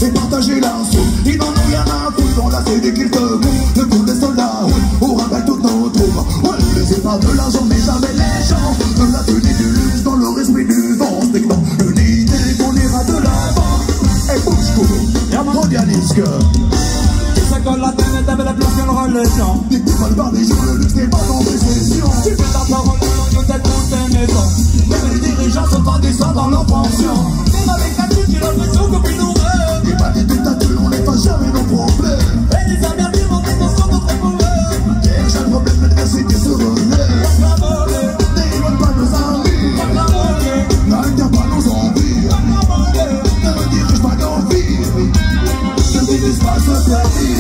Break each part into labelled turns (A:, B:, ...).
A: et partager la soupe. Ils n'en ont rien à foutre, on l'a fait dès qu'ils te bouffent. Le coup des soldats, oui, on rappelle toutes nos troupes. Ouais, mais c'est pas de l'argent, mais jamais les gens. De la tenue du luxe dans le respect du vent. C'est que dans l'unité qu'on ira de l'avant. Et bouge tout, mondialisque.
B: Ça colle la tête et t'avais la place qu'elle relève.
A: Dès que tu parles par les gens, le luxe n'est pas dans tes sessions.
B: Tu fais ta parole, nous t'aides toutes tes maisons. Même les dirigeants sont pas descendus dans leur pension. Même avec la tête, j'ai l'impression que plus nous rêve.
A: Et pas des dictatures, on n'efface jamais nos problèmes.
B: Et les amertumes, ils sont notre problème.
A: Guerre, j'ai le problème, l'adversité se relève. N'éloigne pas nos amis. N'altère pas nos envies. Ne dirige pas nos vies. Ne divise pas ce pays.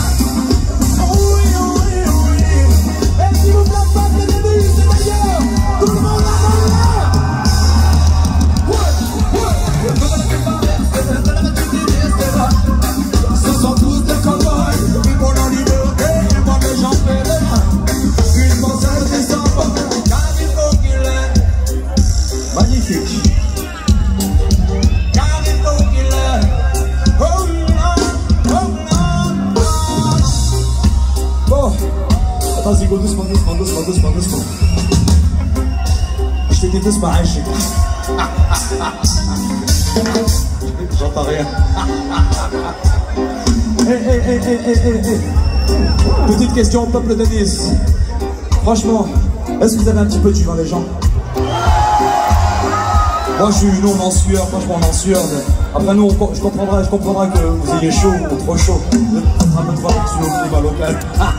B: Doucement. Je t'ai dit doucement, j'entends rien. Petite question au peuple de Nice. Franchement, est-ce que vous avez un petit peu du vin, les gens? Moi je suis en sueur, franchement en sueur. Après nous, je comprendrai que vous ayez chaud ou trop chaud. Un peu de voir sur le climat local.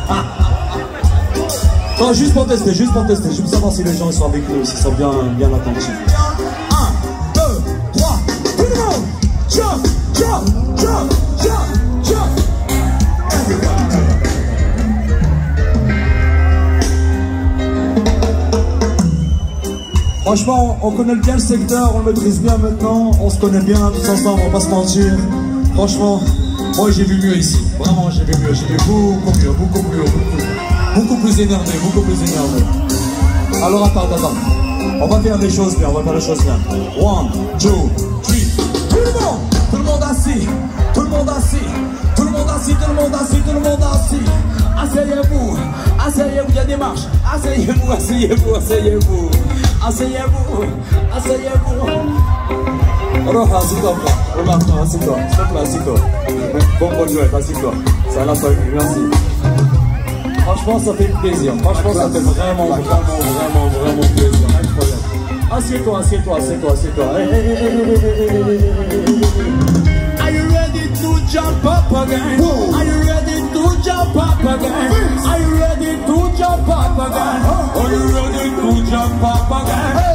B: Non, juste pour tester, je veux savoir si les gens sont avec nous, s'ils sont bien attentifs. 1, 2, 3, tout le monde! Jump! Franchement, on connaît bien le secteur, on le maîtrise bien maintenant, on se connaît bien, tous ensemble, on va pas se mentir. Franchement, moi j'ai vu mieux ici, vraiment j'ai vu beaucoup plus énervé. Alors attends, on va faire les choses bien, 1, 2, 3, tout le monde assis. Asseyez-vous, il y a des marches. Asseyez-vous. Alors, assieds-toi. Bonne jouette, assieds-toi. Ça l'a pas eu, merci. Franchement, ça fait plaisir. Franchement, ça fait vraiment plaisir. Incroyable. Assieds-toi. Are you ready to jump up again? Are you ready to jump up again? Are you ready to jump up again? Are you ready to jump up again?